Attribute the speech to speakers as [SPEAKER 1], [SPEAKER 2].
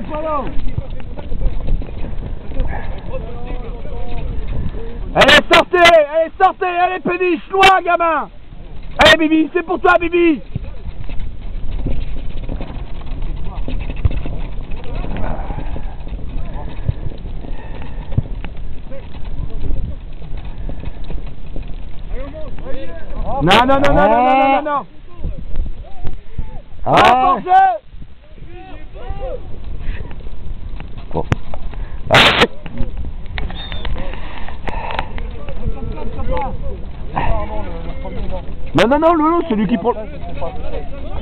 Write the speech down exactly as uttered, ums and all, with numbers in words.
[SPEAKER 1] Allez, sortez! Allez, sortez! Allez, péniche, loin, gamin! Allez, Bibi, c'est pour toi, Bibi! Non, non, non, non, non, non, non, non!
[SPEAKER 2] Ah. Bon. Ah. Non, non, non, Lolo, c'est lui qui prend...